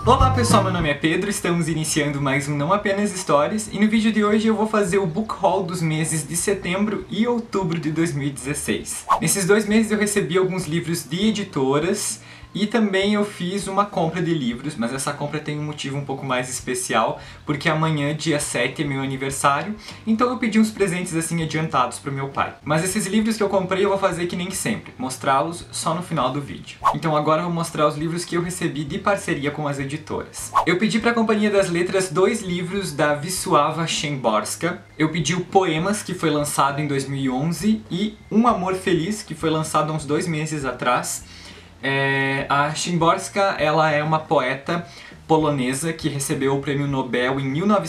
Olá pessoal, meu nome é Pedro, estamos iniciando mais um Não Apenas Stories e no vídeo de hoje eu vou fazer o book haul dos meses de setembro e outubro de 2016. Nesses 2 meses eu recebi alguns livros de editoras e também eu fiz uma compra de livros, mas essa compra tem um motivo um pouco mais especial, porque amanhã, dia 7, é meu aniversário, então eu pedi uns presentes assim adiantados pro meu pai. Mas esses livros que eu comprei eu vou fazer que nem sempre, mostrá-los só no final do vídeo. Então agora eu vou mostrar os livros que eu recebi de parceria com as editoras. Eu pedi pra Companhia das Letras 2 livros da Wisława Szymborska. Eu pedi o Poemas, que foi lançado em 2011, e Um Amor Feliz, que foi lançado há uns 2 meses atrás. A Szymborska, ela é uma poeta polonesa que recebeu o Prêmio Nobel em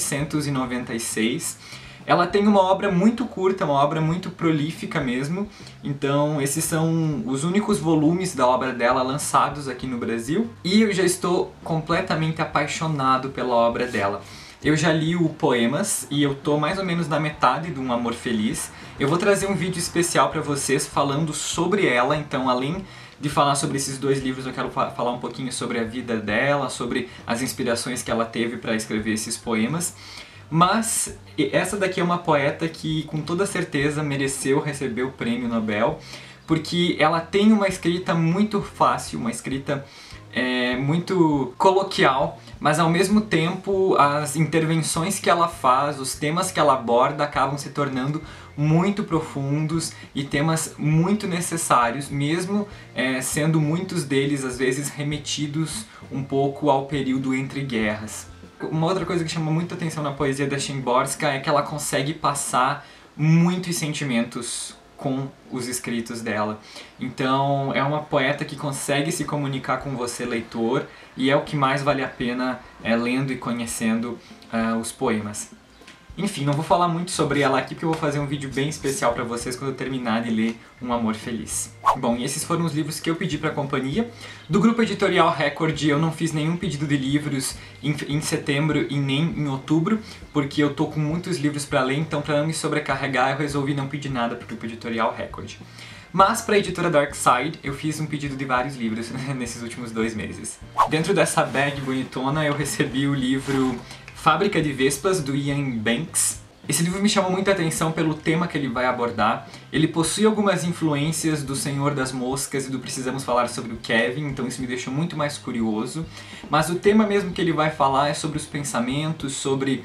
1996. Ela tem uma obra muito curta, uma obra muito prolífica mesmo, então esses são os únicos volumes da obra dela lançados aqui no Brasil, e eu já estou completamente apaixonado pela obra dela. Eu já li o Poemas e eu tô mais ou menos na metade do Um Amor Feliz. Eu vou trazer um vídeo especial para vocês falando sobre ela, então além de falar sobre esses 2 livros, eu quero falar um pouquinho sobre a vida dela, sobre as inspirações que ela teve para escrever esses poemas. Mas essa daqui é uma poeta que com toda certeza mereceu receber o Prêmio Nobel, porque ela tem uma escrita muito fácil, uma escrita muito coloquial, mas ao mesmo tempo as intervenções que ela faz, os temas que ela aborda acabam se tornando muito profundos e temas muito necessários, mesmo sendo muitos deles às vezes remetidos um pouco ao período entre guerras. Uma outra coisa que chama muita atenção na poesia da Szymborska é que ela consegue passar muitos sentimentos com os escritos dela. Então é uma poeta que consegue se comunicar com você, leitor, e é o que mais vale a pena lendo e conhecendo os poemas. Enfim, não vou falar muito sobre ela aqui porque eu vou fazer um vídeo bem especial pra vocês quando eu terminar de ler Um Amor Feliz. Bom, e esses foram os livros que eu pedi pra companhia. Do grupo editorial Record eu não fiz nenhum pedido de livros em setembro e nem em outubro, porque eu tô com muitos livros pra ler, então pra não me sobrecarregar eu resolvi não pedir nada pro grupo editorial Record. Mas para a editora Dark Side eu fiz um pedido de vários livros nesses últimos 2 meses. Dentro dessa bag bonitona eu recebi o livro Fábrica de Vespas, do Iain Banks. Esse livro me chamou muita atenção pelo tema que ele vai abordar. Ele possui algumas influências do Senhor das Moscas e do Precisamos Falar sobre o Kevin, então isso me deixou muito mais curioso. Mas o tema mesmo que ele vai falar é sobre os pensamentos, sobre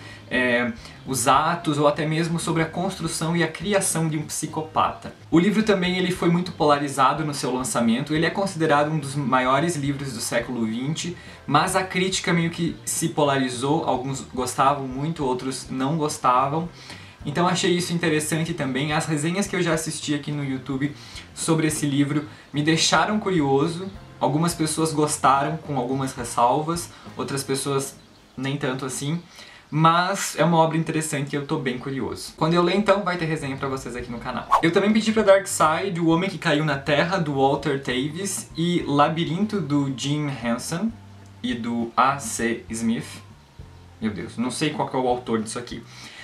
os atos ou até mesmo sobre a construção e a criação de um psicopata. O livro também ele foi muito polarizado no seu lançamento, ele é considerado um dos maiores livros do século XX, mas a crítica meio que se polarizou, alguns gostavam muito, outros não gostavam. Então achei isso interessante também. As resenhas que eu já assisti aqui no YouTube sobre esse livro me deixaram curioso. Algumas pessoas gostaram, com algumas ressalvas, outras pessoas nem tanto assim. Mas é uma obra interessante e eu tô bem curioso. Quando eu ler então, vai ter resenha pra vocês aqui no canal. Eu também pedi pra Dark Side O Homem que Caiu na Terra, do Walter Tevis, e Labirinto, do Jim Henson e do A.C. Smith. Meu Deus, não sei qual que é o autor disso aqui.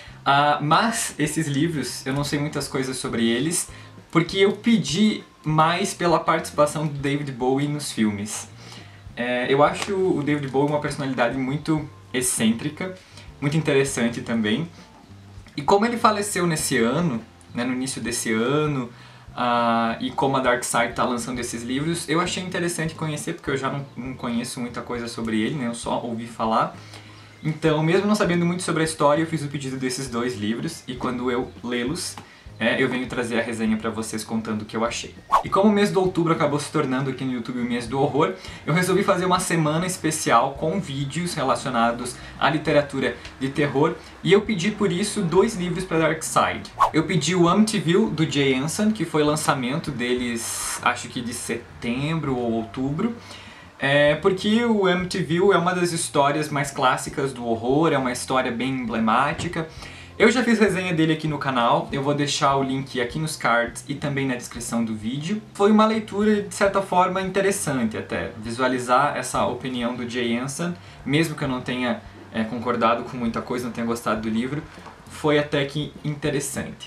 Mas esses livros, eu não sei muitas coisas sobre eles, porque eu pedi mais pela participação do David Bowie nos filmes. Eu acho o David Bowie uma personalidade muito excêntrica, muito interessante também. E como ele faleceu nesse ano, né, no início desse ano, e como a Dark Side está lançando esses livros, eu achei interessante conhecer, porque eu já não conheço muita coisa sobre ele, né, eu só ouvi falar. Então, mesmo não sabendo muito sobre a história, eu fiz o pedido desses 2 livros, e quando eu lê-los, eu venho trazer a resenha pra vocês contando o que eu achei. E como o mês de outubro acabou se tornando aqui no YouTube o mês do horror, eu resolvi fazer uma semana especial com vídeos relacionados à literatura de terror, e eu pedi por isso 2 livros pra Dark Side. Eu pedi o Amityville, do Jay Anson, que foi lançamento deles, acho que de setembro ou outubro, porque o Amityville é uma das histórias mais clássicas do horror, é uma história bem emblemática. Eu já fiz resenha dele aqui no canal, eu vou deixar o link aqui nos cards e também na descrição do vídeo. Foi uma leitura, de certa forma, interessante até, visualizar essa opinião do Jay Anson, mesmo que eu não tenha concordado com muita coisa, não tenha gostado do livro, foi até que interessante.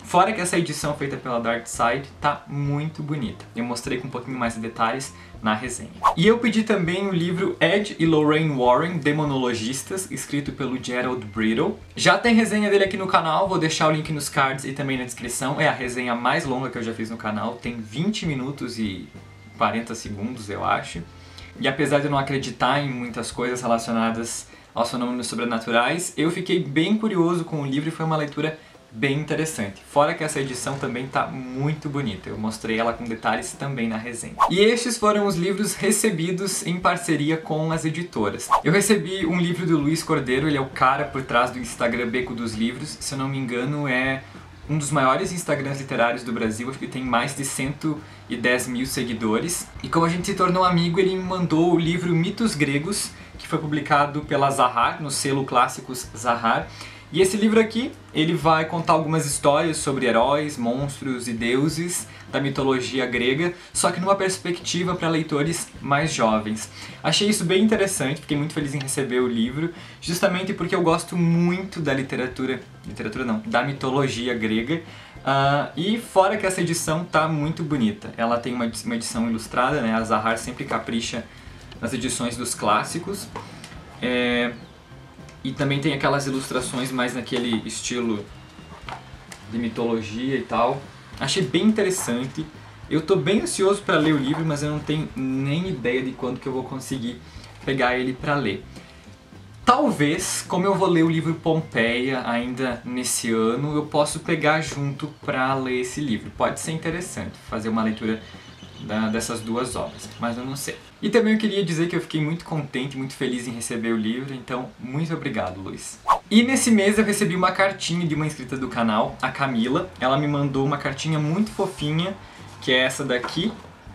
Fora que essa edição feita pela Dark Side tá muito bonita. Eu mostrei com um pouquinho mais de detalhes na resenha. E eu pedi também o livro Ed e Lorraine Warren, Demonologistas, escrito pelo Gerald Brittle. Já tem resenha dele aqui no canal, vou deixar o link nos cards e também na descrição. É a resenha mais longa que eu já fiz no canal, tem 20 minutos e 40 segundos, eu acho. E apesar de eu não acreditar em muitas coisas relacionadas aos fenômenos sobrenaturais, eu fiquei bem curioso com o livro e foi uma leitura bem interessante. Fora que essa edição também tá muito bonita, eu mostrei ela com detalhes também na resenha. E estes foram os livros recebidos em parceria com as editoras. Eu recebi um livro do Luiz Cordeiro, ele é o cara por trás do Instagram Beco dos Livros, se eu não me engano é um dos maiores Instagrams literários do Brasil, acho que tem mais de 110 mil seguidores. E como a gente se tornou amigo, ele me mandou o livro Mitos Gregos, que foi publicado pela Zahar, no selo Clássicos Zahar. E esse livro aqui, ele vai contar algumas histórias sobre heróis, monstros e deuses da mitologia grega, só que numa perspectiva para leitores mais jovens. Achei isso bem interessante, fiquei muito feliz em receber o livro, justamente porque eu gosto muito da da mitologia grega. E fora que essa edição tá muito bonita. Ela tem uma edição ilustrada, né? A Zahar sempre capricha nas edições dos clássicos. E também tem aquelas ilustrações mais naquele estilo de mitologia e tal. Achei bem interessante. Eu tô bem ansioso para ler o livro, mas eu não tenho nem ideia de quando que eu vou conseguir pegar ele para ler. Talvez, como eu vou ler o livro Pompeia ainda nesse ano, eu posso pegar junto para ler esse livro. Pode ser interessante fazer uma leitura dessas duas obras, mas eu não sei. E também eu queria dizer que eu fiquei muito contente, muito feliz em receber o livro, então muito obrigado, Luiz. E nesse mês eu recebi uma cartinha de uma inscrita do canal, a Camila. Ela me mandou uma cartinha muito fofinha, que é essa daqui.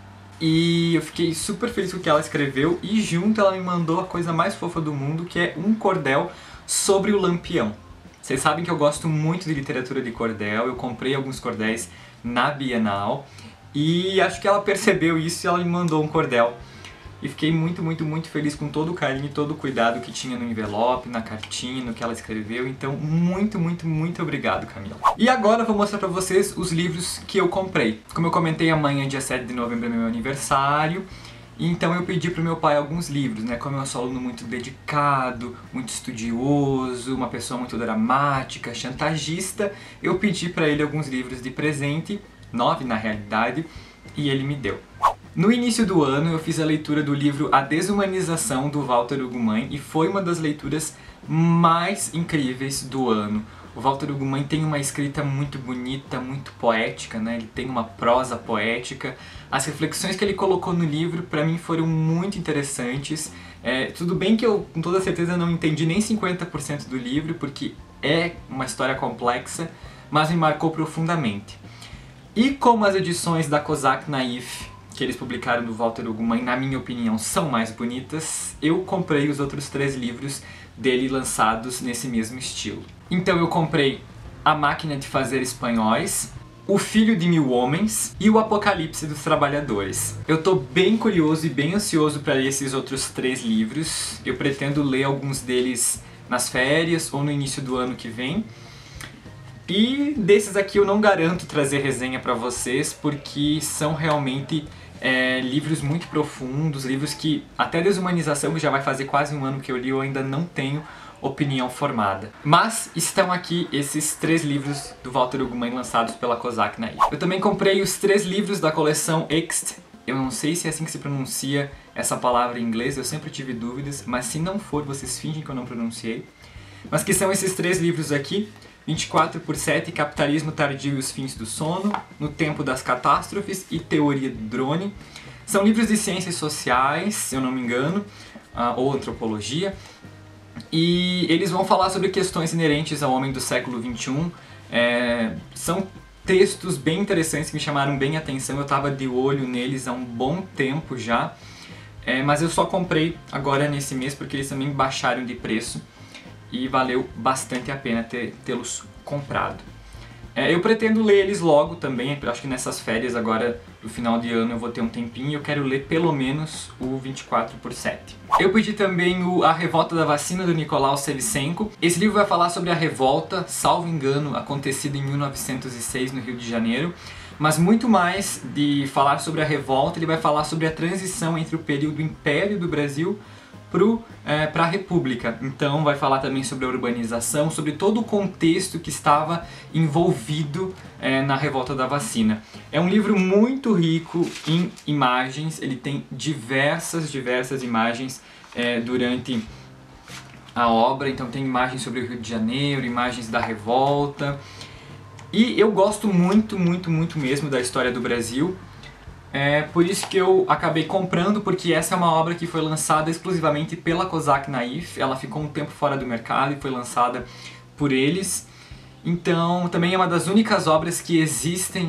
E eu fiquei super feliz com o que ela escreveu e junto ela me mandou a coisa mais fofa do mundo, que é um cordel sobre o Lampião. Vocês sabem que eu gosto muito de literatura de cordel, eu comprei alguns cordéis na Bienal. E acho que ela percebeu isso e ela me mandou um cordel. E fiquei muito, muito, muito feliz com todo o carinho e todo o cuidado que tinha no envelope, na cartinha, no que ela escreveu. Então, muito, muito, muito obrigado, Camila. E agora eu vou mostrar pra vocês os livros que eu comprei. Como eu comentei, amanhã, dia 7 de novembro, é meu aniversário. Então eu pedi pro meu pai alguns livros, né? Como eu sou aluno muito dedicado, muito estudioso, uma pessoa muito dramática, chantagista, eu pedi pra ele alguns livros de presente, 9 na realidade, e ele me deu. No início do ano eu fiz a leitura do livro A Desumanização, do Walter Ugumãe, e foi uma das leituras mais incríveis do ano. O Walter Ugumãe tem uma escrita muito bonita, muito poética, né? Ele tem uma prosa poética. As reflexões que ele colocou no livro, para mim, foram muito interessantes. Tudo bem que eu, com toda certeza, não entendi nem 50% do livro, porque é uma história complexa, mas me marcou profundamente. E como as edições da Kozak Naif, que eles publicaram do Walter Ugumãe, na minha opinião, são mais bonitas, eu comprei os outros 3 livros dele lançados nesse mesmo estilo. Então eu comprei A Máquina de Fazer Espanhóis, O Filho de Mil Homens e O Apocalipse dos Trabalhadores. Eu tô bem curioso e bem ansioso para ler esses outros 3 livros. Eu pretendo ler alguns deles nas férias ou no início do ano que vem. E desses aqui eu não garanto trazer resenha para vocês, porque são realmente livros muito profundos, livros que até Desumanização, que já vai fazer quase um ano que eu li, eu ainda não tenho opinião formada. Mas estão aqui esses 3 livros do Walter Ugumãe lançados pela Kozak Naif. Eu também comprei os 3 livros da coleção Ext. Eu não sei se é assim que se pronuncia essa palavra em inglês, eu sempre tive dúvidas, mas se não for, vocês fingem que eu não pronunciei. Mas que são esses 3 livros aqui: 24/7, Capitalismo Tardio e os Fins do Sono, No Tempo das Catástrofes e Teoria do Drone. São livros de ciências sociais, se eu não me engano, ou antropologia. E eles vão falar sobre questões inerentes ao homem do século XXI. São textos bem interessantes que me chamaram bem a atenção, eu estava de olho neles há um bom tempo já. Mas eu só comprei agora nesse mês porque eles também baixaram de preço. E valeu bastante a pena tê-los comprado. Eu pretendo ler eles logo também, acho que nessas férias agora do final de ano eu vou ter um tempinho e eu quero ler pelo menos o 24/7. Eu pedi também A Revolta da Vacina, do Nicolau Shevchenko. Esse livro vai falar sobre a revolta, salvo engano, acontecida em 1906 no Rio de Janeiro. Mas muito mais de falar sobre a revolta, ele vai falar sobre a transição entre o período Império do Brasil para a República. Então vai falar também sobre a urbanização, sobre todo o contexto que estava envolvido na revolta da vacina. É um livro muito rico em imagens, ele tem diversas imagens durante a obra, então tem imagens sobre o Rio de Janeiro, imagens da revolta. E eu gosto muito mesmo da história do Brasil. Por isso que eu acabei comprando, porque essa é uma obra que foi lançada exclusivamente pela Cosac Naif. Ela ficou um tempo fora do mercado e foi lançada por eles. Então também é uma das únicas obras que existem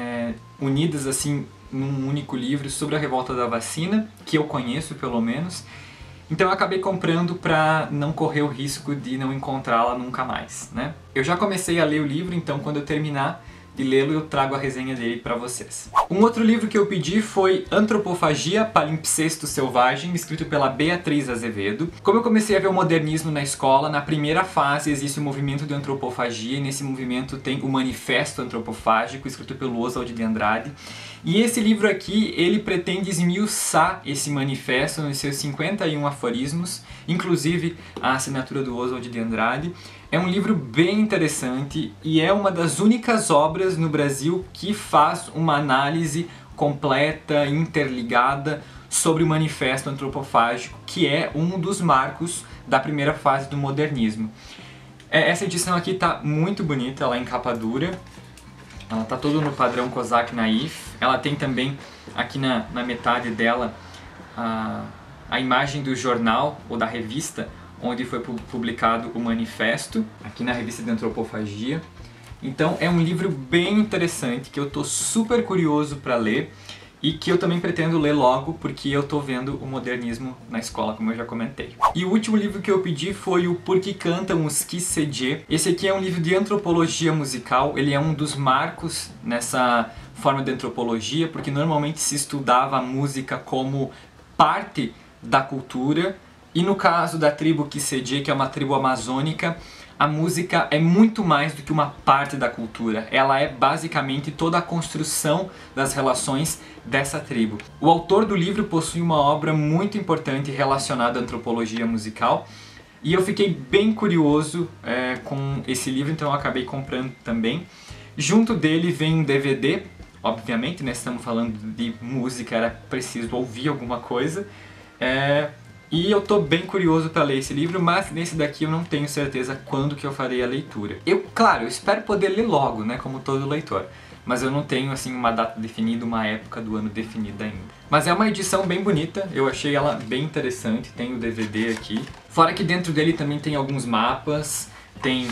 unidas assim num único livro sobre a revolta da vacina, que eu conheço pelo menos. Então eu acabei comprando para não correr o risco de não encontrá-la nunca mais, né? Eu já comecei a ler o livro, então quando eu terminar de lê-lo eu trago a resenha dele para vocês. Um outro livro que eu pedi foi Antropofagia, Palimpsesto Selvagem, escrito pela Beatriz Azevedo. Como eu comecei a ver o modernismo na escola, na primeira fase existe o movimento de antropofagia, e nesse movimento tem o Manifesto Antropofágico, escrito pelo Oswald de Andrade. E esse livro aqui, ele pretende esmiuçar esse manifesto nos seus 51 aforismos, inclusive a assinatura do Oswald de Andrade. É um livro bem interessante e é uma das únicas obras no Brasil que faz uma análise completa, interligada sobre o Manifesto Antropofágico, que é um dos marcos da primeira fase do modernismo. Essa edição aqui está muito bonita, ela é em capa dura. Ela está toda no padrão Cosac Naif. Ela tem também aqui na metade dela a imagem do jornal ou da revista onde foi publicado o manifesto, aqui na revista de Antropofagia. Então é um livro bem interessante que eu estou super curioso para ler e que eu também pretendo ler logo porque eu estou vendo o modernismo na escola, como eu já comentei. E o último livro que eu pedi foi o Por que Cantam os Qui-se-je. Esse aqui é um livro de antropologia musical, ele é um dos marcos nessa forma de antropologia, porque normalmente se estudava a música como parte da cultura, e no caso da tribo Qui-se-je, que é uma tribo amazônica, a música é muito mais do que uma parte da cultura, ela é basicamente toda a construção das relações dessa tribo. O autor do livro possui uma obra muito importante relacionada à antropologia musical, e eu fiquei bem curioso com esse livro, então eu acabei comprando também. Junto dele vem um DVD, obviamente, né, estamos falando de música, era preciso ouvir alguma coisa. E eu tô bem curioso para ler esse livro, mas nesse daqui eu não tenho certeza quando que eu farei a leitura. Claro, eu espero poder ler logo, né, como todo leitor, mas eu não tenho assim uma data definida, uma época do ano definida ainda. Mas é uma edição bem bonita, eu achei ela bem interessante, tem o DVD aqui. Fora que dentro dele também tem alguns mapas, tem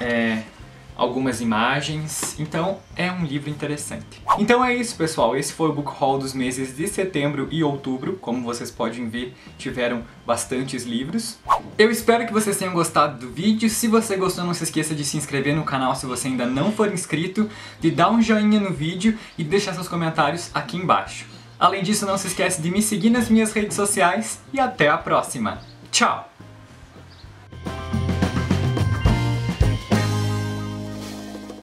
algumas imagens, então é um livro interessante. Então é isso, pessoal, esse foi o Book Haul dos meses de setembro e outubro. Como vocês podem ver, tiveram bastantes livros. Eu espero que vocês tenham gostado do vídeo. Se você gostou, não se esqueça de se inscrever no canal se você ainda não for inscrito, de dar um joinha no vídeo e deixar seus comentários aqui embaixo. Além disso, não se esqueça de me seguir nas minhas redes sociais e até a próxima. Tchau!